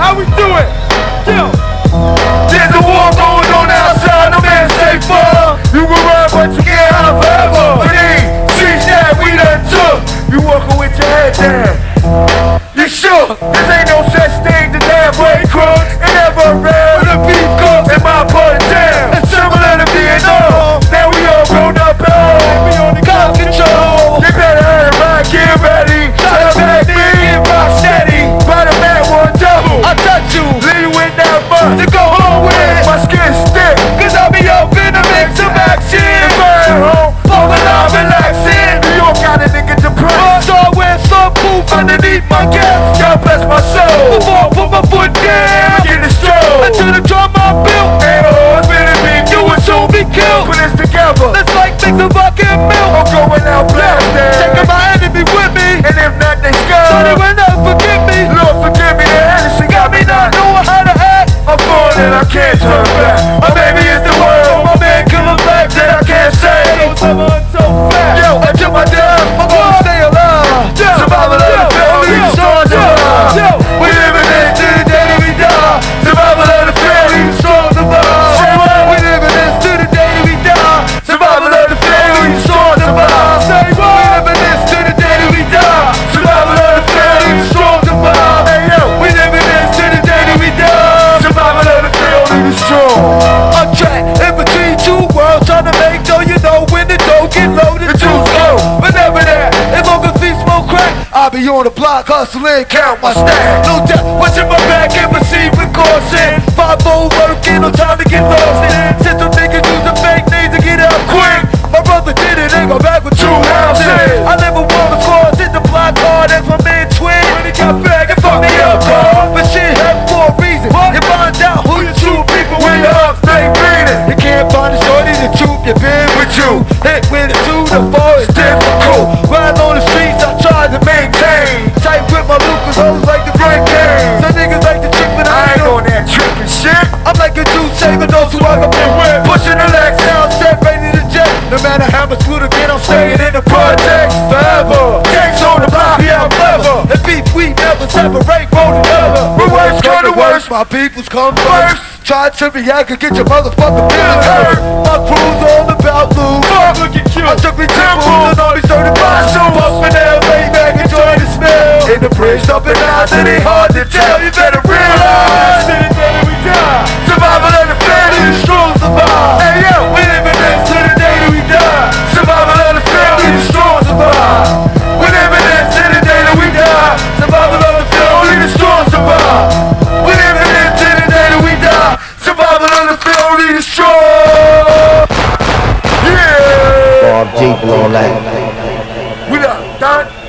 How we do it? Yo. There's a war going on outside, no man safe for. You can run, but you can't hide forever. For these streets that we done took, you walking with your head down. You shook, this ain't no such thing to damn way crooks. And never around with the beef cooks in my part of town. It's similar to Vietnam. Now we all grown up at home. We on the cop control. You better hurry, right, get ready. Try to back me, get rock steady. By the man, one double. I touch you, leave you with that much to go home with. My skin stiff, cause I be up in the mix of action. If I at home, over now relaxing. New York got a nigga depressed. So I wear some proof underneath my gas. God bless my soul. Before I put my foot down, get it strong. Until the drum I built. And all really beef, you will soon be killed. Put this together, let's like mix a fucking milk. I'm going out blasting, taking my enemy with me. And if not, they scared. So they will not forgive me. Lord forgive me, the Anderson got me not knowing how to act. I'm falling and I can't turn back. Or maybe it's the world, my man Killa B that I can't say. So fast. Yo, until my death, I'm gonna stay alive. Survival of the family, strong survive. We living this to the day that we die. Survival of the family, strong survive. Say what? We living this to the day that we die. Survival of the family, strong survive. Say what? We living this to the day that we die. Survival of the family, strong survive. Hey yo, we living this to the day that we die. Survival of the family, strong. I'm trapped in between two worlds, trying to make sure you know when the dough get low, the juice go. But never that, as long as we smoke crack, I'll be on the block hustling, count my stack. No doubt, watching my back and receive with caution. 5-0 working, no time to get lost in. Since them niggas use the fake names to get out quick. My brother did it, they go back with 2 houses. I never want the scores, hit the block hard, that's my man Twin. When he got back and fucked me up, bro. But shit happened for a reason. You find out who your true people when your heart stay beating. You can't find a shorty to troop your been with you. Hit with it to the forest, difficult. Riding on the streets, I try to maintain. Tight with my Lucas, hoes like the break game. Some niggas like the trick, but I ain't on that trick and shit. I'm like a Jew saving those who I can be with. Pushing the legs down, set ready to jet. No matter how much food again, I'm staying in the projects forever. Gangs on the block, yeah, I'm clever. And beef, we never separate, roll together. When worst come to worst, my peoples come first. Try to react and get your motherfucking feelings hurt. My crew's all about loot. Look at you. I took me 10 rules and only certified shoes. Puffin' L, lay back, enjoy the smell. In the bridge, up and out, it ain't hard to tell. You better realize, to the day that we die. Survival of the family, strong survive. Hey yo, we living this to the day that we die. Survival of the family, strong survive. We living this to the day that we die. Survival of the family, strong survive. We living this to the day that we die. Survival of the family, strong. Yeah. Mobb Deep, all that. We done.